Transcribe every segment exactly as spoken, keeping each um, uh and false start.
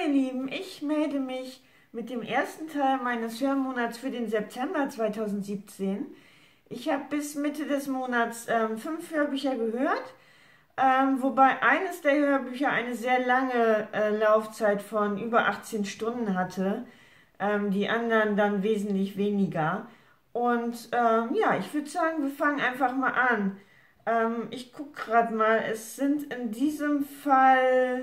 Lieben, ich melde mich mit dem ersten Teil meines Hörmonats für den September zweitausendsiebzehn. Ich habe bis Mitte des Monats ähm, fünf Hörbücher gehört, ähm, wobei eines der Hörbücher eine sehr lange äh, Laufzeit von über achtzehn Stunden hatte, ähm, die anderen dann wesentlich weniger. Und ähm, ja, ich würde sagen, wir fangen einfach mal an. Ähm, ich gucke gerade mal, es sind in diesem Fall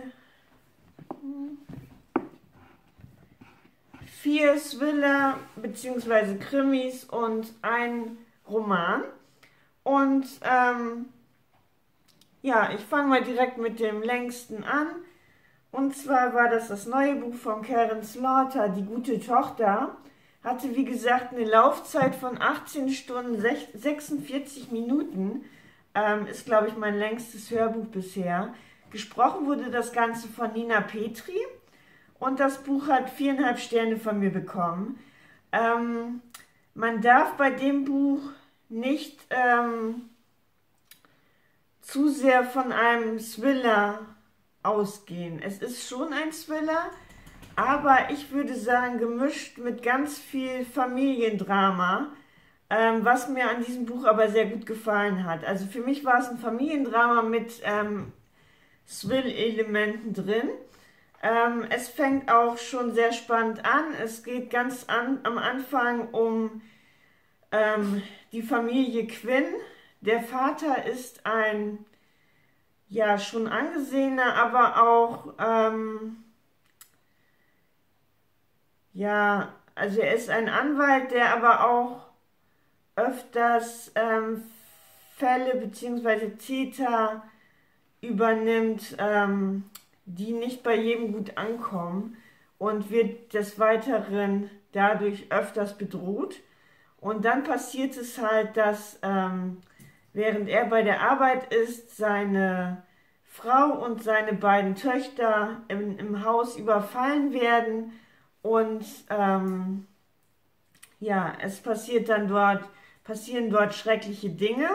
vier Thriller bzw. Krimis und ein Roman. Und ähm, ja, ich fange mal direkt mit dem längsten an. Und zwar war das das neue Buch von Karen Slaughter, Die gute Tochter. Hatte wie gesagt eine Laufzeit von achtzehn Stunden sechsundvierzig Minuten. Ähm, ist, glaube ich, mein längstes Hörbuch bisher. Gesprochen wurde das Ganze von Nina Petri. Und das Buch hat viereinhalb Sterne von mir bekommen. Ähm, man darf bei dem Buch nicht ähm, zu sehr von einem Thriller ausgehen. Es ist schon ein Thriller, aber ich würde sagen, gemischt mit ganz viel Familiendrama, ähm, was mir an diesem Buch aber sehr gut gefallen hat. Also für mich war es ein Familiendrama mit ähm, Thrill-Elementen drin. Ähm, es fängt auch schon sehr spannend an. Es geht ganz an, am Anfang um ähm, die Familie Quinn. Der Vater ist ein, ja, schon angesehener, aber auch, ähm, ja, also er ist ein Anwalt, der aber auch öfters ähm, Fälle bzw. Täter übernimmt, ähm, die nicht bei jedem gut ankommen und wird des Weiteren dadurch öfters bedroht. Und dann passiert es halt, dass ähm, während er bei der Arbeit ist, seine Frau und seine beiden Töchter im, im Haus überfallen werden und ähm, ja, es passiert dann dort, passieren dort schreckliche Dinge.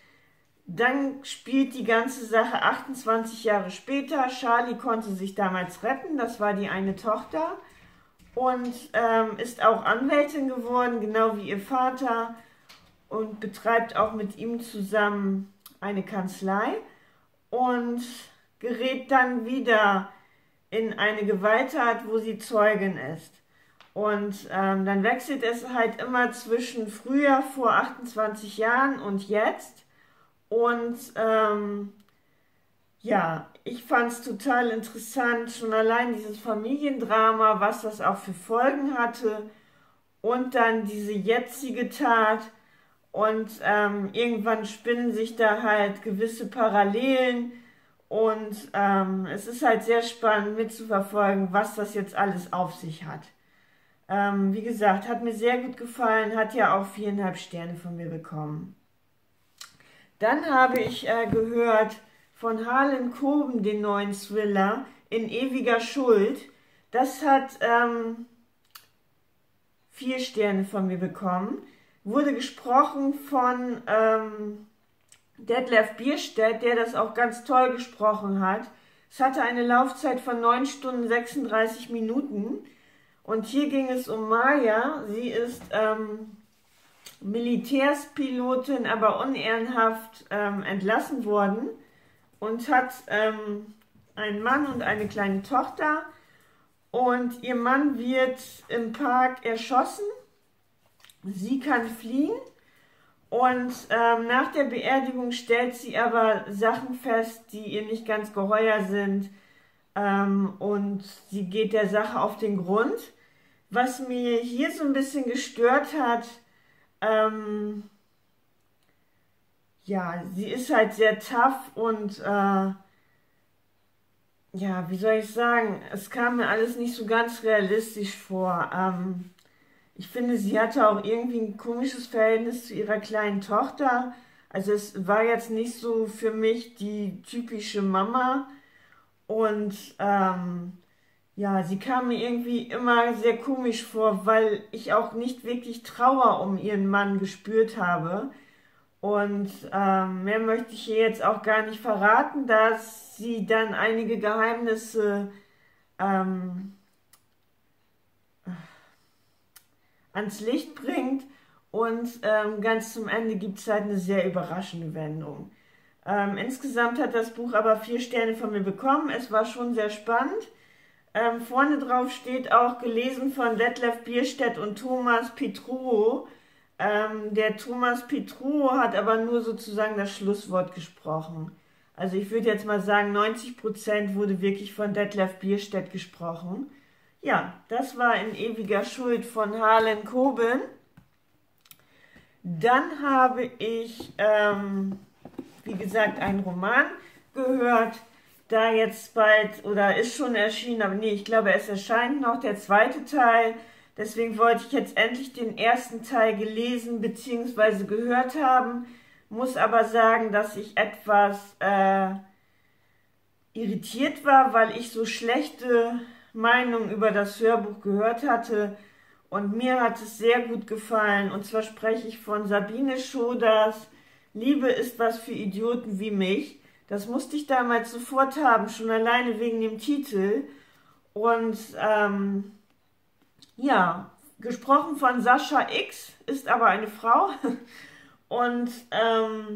Dann spielt die ganze Sache achtundzwanzig Jahre später. Charlie konnte sich damals retten, das war die eine Tochter. Und ähm, ist auch Anwältin geworden, genau wie ihr Vater. Und betreibt auch mit ihm zusammen eine Kanzlei. Und gerät dann wieder in eine Gewalttat, wo sie Zeugin ist. Und ähm, dann wechselt es halt immer zwischen früher, vor achtundzwanzig Jahren und jetzt. Und ähm, ja, ich fand es total interessant, schon allein dieses Familiendrama, was das auch für Folgen hatte und dann diese jetzige Tat und ähm, irgendwann spinnen sich da halt gewisse Parallelen und ähm, es ist halt sehr spannend mitzuverfolgen, was das jetzt alles auf sich hat. Ähm, wie gesagt, hat mir sehr gut gefallen, hat ja auch viereinhalb Sterne von mir bekommen. Dann habe ich äh, gehört von Harlan Coben den neuen Thriller In ewiger Schuld. Das hat ähm, vier Sterne von mir bekommen. Wurde gesprochen von ähm, Detlef Bierstedt, der das auch ganz toll gesprochen hat. Es hatte eine Laufzeit von neun Stunden sechsunddreißig Minuten. Und hier ging es um Maya. Sie ist ähm, Militärspilotin, aber unehrenhaft ähm, entlassen worden und hat ähm, einen Mann und eine kleine Tochter. Und ihr Mann wird im Park erschossen. Sie kann fliehen. Und ähm, nach der Beerdigung stellt sie aber Sachen fest, die ihr nicht ganz geheuer sind. Ähm, und sie geht der Sache auf den Grund. Was mir hier so ein bisschen gestört hat, ähm, ja, sie ist halt sehr tough und äh, ja, wie soll ich sagen, es kam mir alles nicht so ganz realistisch vor. Ähm, ich finde, sie hatte auch irgendwie ein komisches Verhältnis zu ihrer kleinen Tochter. Also es war jetzt nicht so für mich die typische Mama und ähm, ja, sie kam mir irgendwie immer sehr komisch vor, weil ich auch nicht wirklich Trauer um ihren Mann gespürt habe. Und ähm, mehr möchte ich ihr jetzt auch gar nicht verraten, dass sie dann einige Geheimnisse ähm, ans Licht bringt. Und ähm, ganz zum Ende gibt es halt eine sehr überraschende Wendung. Ähm, insgesamt hat das Buch aber vier Sterne von mir bekommen. Es war schon sehr spannend. Ähm, vorne drauf steht auch, gelesen von Detlef Bierstedt und Thomas Petruo. Ähm, der Thomas Petruo hat aber nur sozusagen das Schlusswort gesprochen. Also ich würde jetzt mal sagen, neunzig Prozent wurde wirklich von Detlef Bierstedt gesprochen. Ja, das war In ewiger Schuld von Harlan Coben. Dann habe ich, ähm, wie gesagt, einen Roman gehört, da jetzt bald, oder ist schon erschienen, aber nee, ich glaube, es erscheint noch der zweite Teil. Deswegen wollte ich jetzt endlich den ersten Teil gelesen bzw. gehört haben. Muss aber sagen, dass ich etwas äh, irritiert war, weil ich so schlechte Meinungen über das Hörbuch gehört hatte. Und mir hat es sehr gut gefallen. Und zwar spreche ich von Sabine Schoders Liebe ist was für Idioten wie mich. Das musste ich damals sofort haben, schon alleine wegen dem Titel. Und ähm, ja, gesprochen von Sascha X, ist aber eine Frau. Und ähm,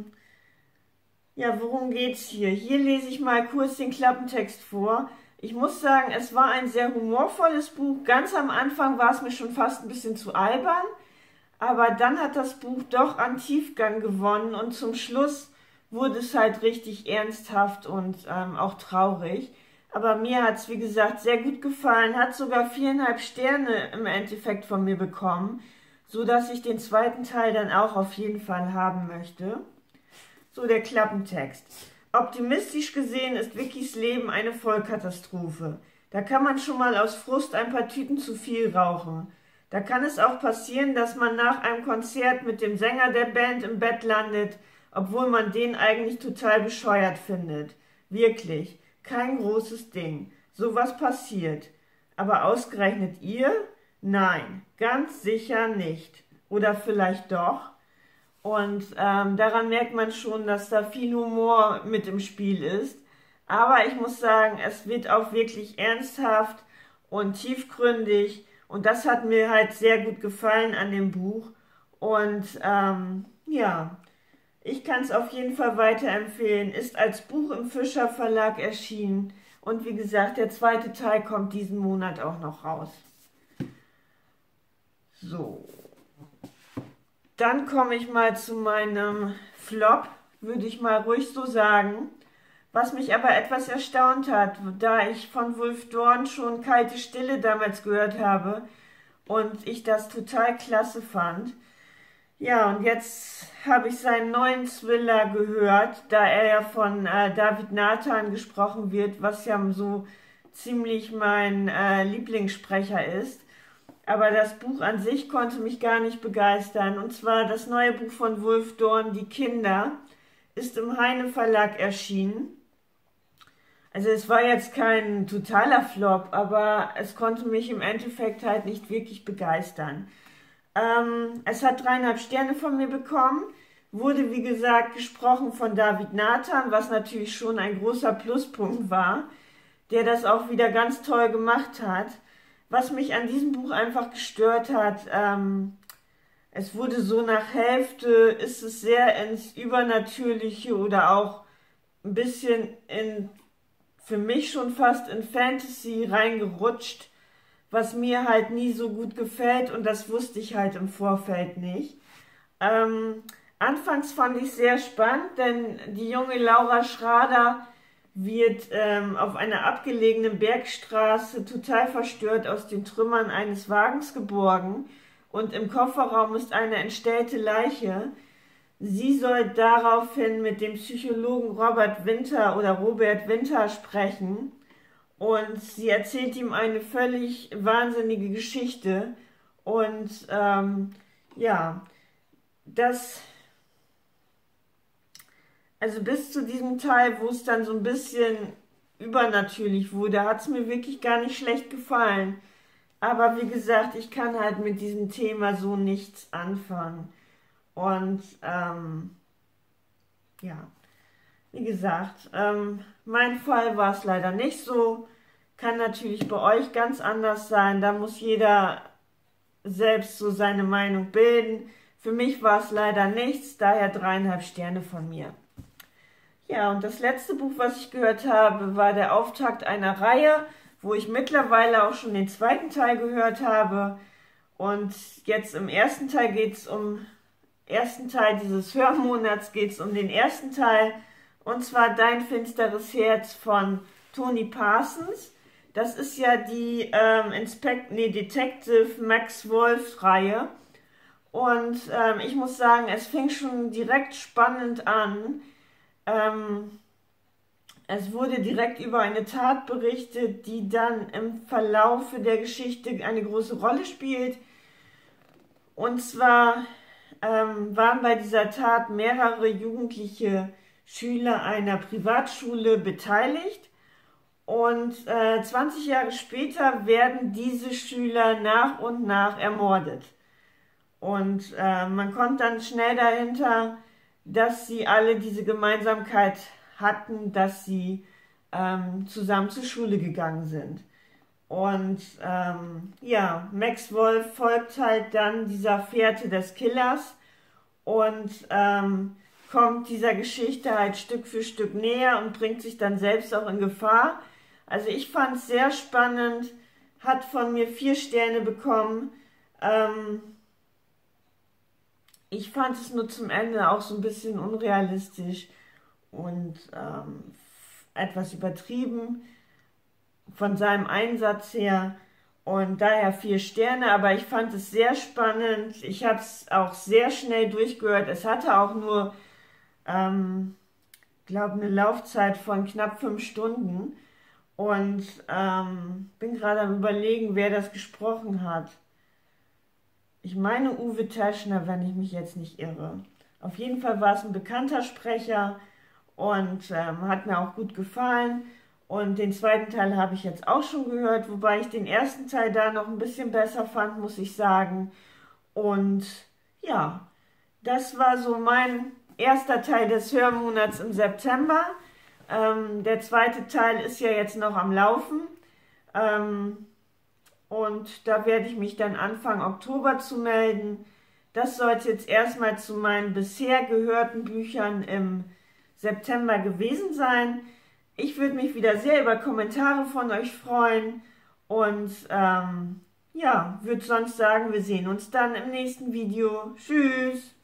ja, worum geht's hier? Hier lese ich mal kurz den Klappentext vor. Ich muss sagen, es war ein sehr humorvolles Buch. Ganz am Anfang war es mir schon fast ein bisschen zu albern. Aber dann hat das Buch doch an Tiefgang gewonnen und zum Schluss wurde es halt richtig ernsthaft und ähm, auch traurig. Aber mir hat es, wie gesagt, sehr gut gefallen, hat sogar viereinhalb Sterne im Endeffekt von mir bekommen, so dass ich den zweiten Teil dann auch auf jeden Fall haben möchte. So, der Klappentext. Optimistisch gesehen ist Vickys Leben eine Vollkatastrophe. Da kann man schon mal aus Frust ein paar Tüten zu viel rauchen. Da kann es auch passieren, dass man nach einem Konzert mit dem Sänger der Band im Bett landet, obwohl man den eigentlich total bescheuert findet. Wirklich, kein großes Ding. Sowas passiert. Aber ausgerechnet ihr? Nein, ganz sicher nicht. Oder vielleicht doch? Und ähm, daran merkt man schon, dass da viel Humor mit im Spiel ist. Aber ich muss sagen, es wird auch wirklich ernsthaft und tiefgründig. Und das hat mir halt sehr gut gefallen an dem Buch. Und ähm, ja, ich kann es auf jeden Fall weiterempfehlen. Ist als Buch im Fischer Verlag erschienen. Und wie gesagt, der zweite Teil kommt diesen Monat auch noch raus. So. Dann komme ich mal zu meinem Flop, würde ich mal ruhig so sagen. Was mich aber etwas erstaunt hat, da ich von Wolf Dorn schon Kalte Stille damals gehört habe und ich das total klasse fand. Ja, und jetzt habe ich seinen neuen Thriller gehört, da er ja von äh, David Nathan gesprochen wird, was ja so ziemlich mein äh, Lieblingssprecher ist. Aber das Buch an sich konnte mich gar nicht begeistern. Und zwar das neue Buch von Wolf Dorn, Die Kinder, ist im Heine Verlag erschienen. Also es war jetzt kein totaler Flop, aber es konnte mich im Endeffekt halt nicht wirklich begeistern. Ähm, es hat dreieinhalb Sterne von mir bekommen, wurde wie gesagt gesprochen von David Nathan, was natürlich schon ein großer Pluspunkt war, der das auch wieder ganz toll gemacht hat. Was mich an diesem Buch einfach gestört hat, ähm, es wurde so nach Hälfte, ist es sehr ins Übernatürliche oder auch ein bisschen in, für mich schon fast in Fantasy reingerutscht, was mir halt nie so gut gefällt und das wusste ich halt im Vorfeld nicht. Ähm, anfangs fand ich sehr spannend, denn die junge Laura Schrader wird ähm, auf einer abgelegenen Bergstraße total verstört aus den Trümmern eines Wagens geborgen und im Kofferraum ist eine entstellte Leiche. Sie soll daraufhin mit dem Psychologen Robert Winter oder Robert Winter sprechen und sie erzählt ihm eine völlig wahnsinnige Geschichte und ähm, ja, das... Also bis zu diesem Teil, wo es dann so ein bisschen übernatürlich wurde, hat es mir wirklich gar nicht schlecht gefallen. Aber wie gesagt, ich kann halt mit diesem Thema so nichts anfangen. Und ähm, ja, wie gesagt, ähm, mein Fall war es leider nicht so. Kann natürlich bei euch ganz anders sein. Da muss jeder selbst so seine Meinung bilden. Für mich war es leider nichts, daher dreieinhalb Sterne von mir. Ja, und das letzte Buch, was ich gehört habe, war der Auftakt einer Reihe, wo ich mittlerweile auch schon den zweiten Teil gehört habe. Und jetzt im ersten Teil geht es um, ersten Teil dieses Hörmonats geht es um den ersten Teil. Und zwar Dein finsteres Herz von Tony Parsons. Das ist ja die ähm, Inspect nee, Detective Max Wolf Reihe. Und ähm, ich muss sagen, es fing schon direkt spannend an. Ähm, es wurde direkt über eine Tat berichtet, die dann im Verlaufe der Geschichte eine große Rolle spielt. Und zwar ähm, waren bei dieser Tat mehrere jugendliche Schüler einer Privatschule beteiligt. Und äh, zwanzig Jahre später werden diese Schüler nach und nach ermordet. Und äh, man kommt dann schnell dahinter, dass sie alle diese Gemeinsamkeit hatten, dass sie ähm, zusammen zur Schule gegangen sind. Und ähm, ja, Max Wolf folgt halt dann dieser Fährte des Killers und ähm, kommt dieser Geschichte halt Stück für Stück näher und bringt sich dann selbst auch in Gefahr. Also ich fand es sehr spannend, hat von mir vier Sterne bekommen. Ähm, Ich fand es nur zum Ende auch so ein bisschen unrealistisch und ähm, etwas übertrieben von seinem Einsatz her und daher vier Sterne, aber ich fand es sehr spannend. Ich habe es auch sehr schnell durchgehört. Es hatte auch nur, ähm, glaube eine Laufzeit von knapp fünf Stunden und ähm, bin gerade am Überlegen, wer das gesprochen hat. Ich meine Uwe Teschner, wenn ich mich jetzt nicht irre. Auf jeden Fall war es ein bekannter Sprecher und ähm, hat mir auch gut gefallen. Und den zweiten Teil habe ich jetzt auch schon gehört, wobei ich den ersten Teil da noch ein bisschen besser fand, muss ich sagen. Und ja, das war so mein erster Teil des Hörmonats im September. Ähm, der zweite Teil ist ja jetzt noch am Laufen. Ähm, Und da werde ich mich dann Anfang Oktober zu melden. Das soll jetzt erstmal zu meinen bisher gehörten Büchern im September gewesen sein. Ich würde mich wieder sehr über Kommentare von euch freuen. Und ähm, ja, würde sonst sagen, wir sehen uns dann im nächsten Video. Tschüss!